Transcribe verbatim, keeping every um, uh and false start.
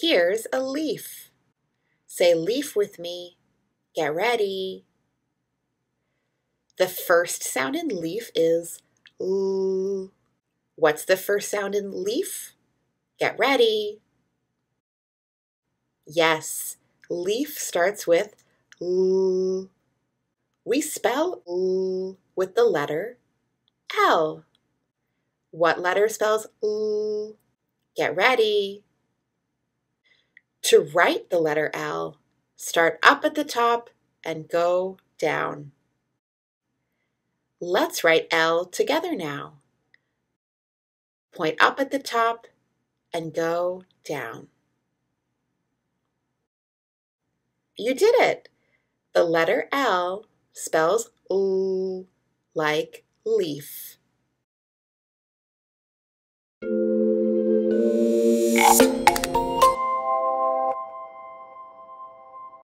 Here's a leaf. Say leaf with me. Get ready. The first sound in leaf is L. What's the first sound in leaf? Get ready. Yes, leaf starts with L. We spell L with the letter L. What letter spells L? Get ready. To write the letter L, start up at the top and go down. Let's write L together now. Point up at the top and go down. You did it! The letter L spells L like leaf.